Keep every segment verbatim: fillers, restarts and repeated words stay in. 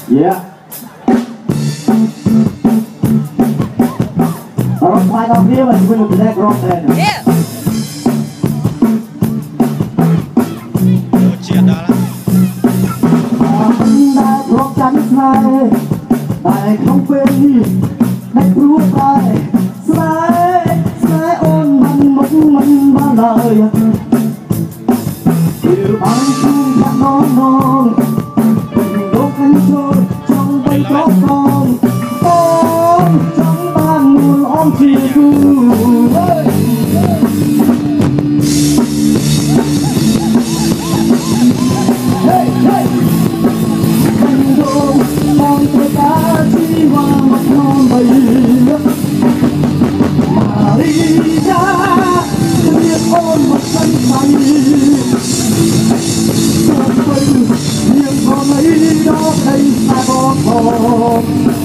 Yeah. Rồi quay đầu kia mình quên được cái rock này. Yeah. Đã rock trắng này, tại không quên đi, đánh rút lại, sai sai ôn mình mất mình ba lời. Yêu bằng chung thật non non, tình đốt cánh trôi trong bay có con, con trong ban mùa ôm chiều thu. Hey hey, tình đôi con tôi đã chi hoa mặt non bay. Maria, biết ôn một sân bay. Nhưng con ấy đó đây ta có con.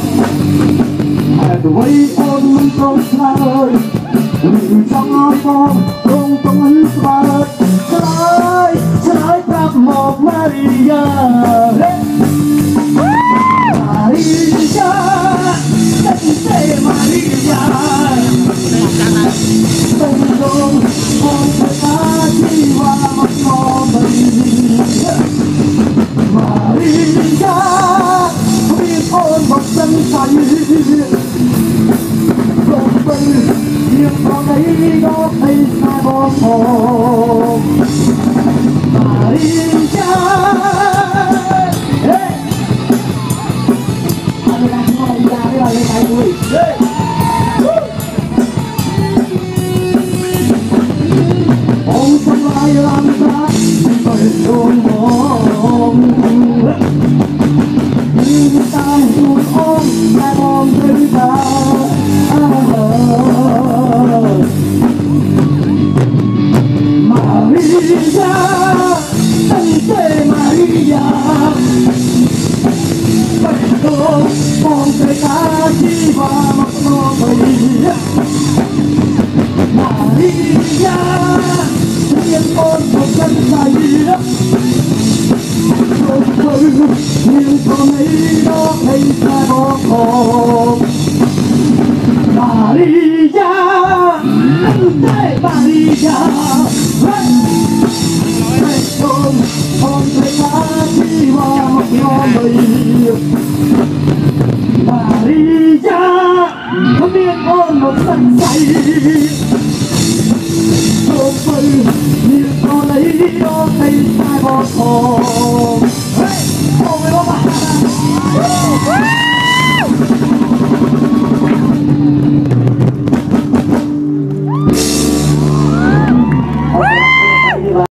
Hãy quay ôn mình không xa ơi, đừng trong con không không ấy xa ơi. Trái trái gặp một Maria. Maria, tình thế Maria. Tình đôi con phải ta chi hoa mặt non mình. Maria, biết ôn một sân say. Không bay, nhưng con ấy đó thấy sai bỏ hồn. Maria, hey, anh đang không có Maria, đây là lên tay tôi. Ông trong lại làm ra, tôi luôn mong. Nhưng ta luôn ôm, ta ôm tới ta. Maria, tình thế Maria. Bạch đồ, con thấy ta chi và mặt nó Maria. Maria, biết ôn một sân say. Không bay, nhưng con ấy đó thấy ta bỏ con. Maria, tình thế Maria. Bạch đồ, con thấy ta chi và mặt nó Maria. Maria, không biết ôn một sân say. Không bay, nhưng con ấy đó thấy sai bỏ con. Hey, không phải có bạn.